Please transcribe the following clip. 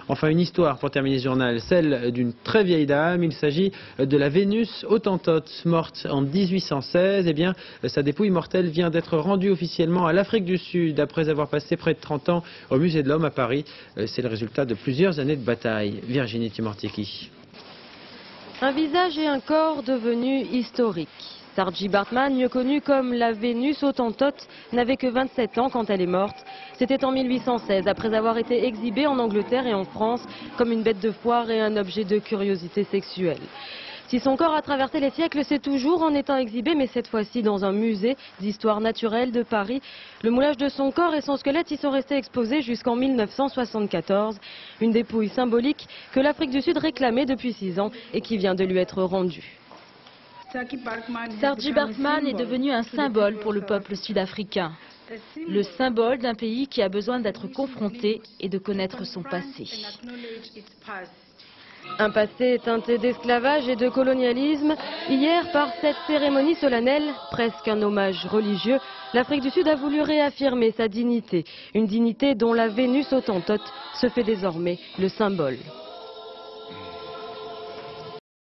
Enfin, une histoire pour terminer ce journal, celle d'une très vieille dame. Il s'agit de la Vénus Hottentote, morte en 1816. Eh bien, sa dépouille mortelle vient d'être rendue officiellement à l'Afrique du Sud, après avoir passé près de 30 ans au Musée de l'Homme à Paris. C'est le résultat de plusieurs années de bataille. Virginie Timortiki. Un visage et un corps devenus historiques. Saartjie Baartman, mieux connue comme la Vénus Hottentote, n'avait que 27 ans quand elle est morte. C'était en 1816, après avoir été exhibée en Angleterre et en France comme une bête de foire et un objet de curiosité sexuelle. Si son corps a traversé les siècles, c'est toujours en étant exhibé, mais cette fois-ci dans un musée d'histoire naturelle de Paris. Le moulage de son corps et son squelette y sont restés exposés jusqu'en 1974. Une dépouille symbolique que l'Afrique du Sud réclamait depuis 6 ans et qui vient de lui être rendue. Saartjie Baartman est devenu un symbole pour le peuple sud-africain. Le symbole d'un pays qui a besoin d'être confronté et de connaître son passé. Un passé teinté d'esclavage et de colonialisme. Hier, par cette cérémonie solennelle, presque un hommage religieux, l'Afrique du Sud a voulu réaffirmer sa dignité. Une dignité dont la Vénus Hottentote se fait désormais le symbole.